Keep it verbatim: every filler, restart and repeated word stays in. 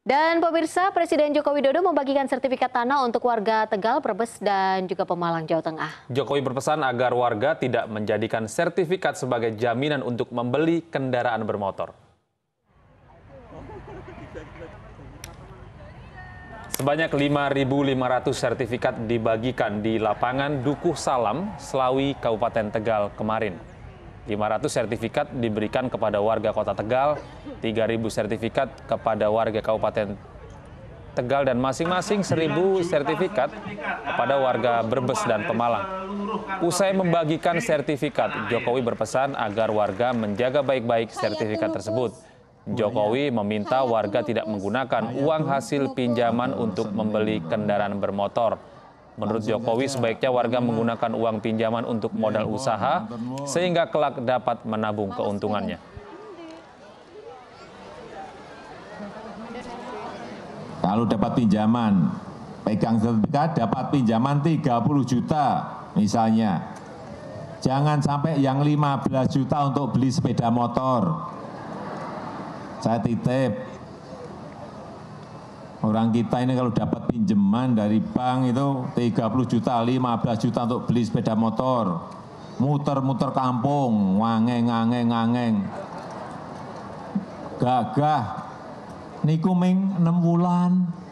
Dan pemirsa, Presiden Joko Widodo membagikan sertifikat tanah untuk warga Tegal, Brebes, dan juga Pemalang, Jawa Tengah. Jokowi berpesan agar warga tidak menjadikan sertifikat sebagai jaminan untuk membeli kendaraan bermotor. Sebanyak lima ribu lima ratus sertifikat dibagikan di lapangan Dukuh Salam, Slawi, Kabupaten Tegal kemarin. lima ratus sertifikat diberikan kepada warga Kota Tegal, tiga ribu sertifikat kepada warga Kabupaten Tegal, dan masing-masing seribu sertifikat kepada warga Brebes dan Pemalang. Usai membagikan sertifikat, Jokowi berpesan agar warga menjaga baik-baik sertifikat tersebut. Jokowi meminta warga tidak menggunakan uang hasil pinjaman untuk membeli kendaraan bermotor. Menurut Jokowi, sebaiknya warga menggunakan uang pinjaman untuk modal usaha sehingga kelak dapat menabung keuntungannya. Kalau dapat pinjaman, pegang sertifikat dapat pinjaman tiga puluh juta misalnya. Jangan sampai yang lima belas juta untuk beli sepeda motor. Saya titip. Orang kita ini kalau dapat pinjaman dari bank itu tiga puluh juta, lima belas juta untuk beli sepeda motor. Muter-muter kampung, ngangeng, ngangeng, ngangeng. Gagah, niku ming enam bulan.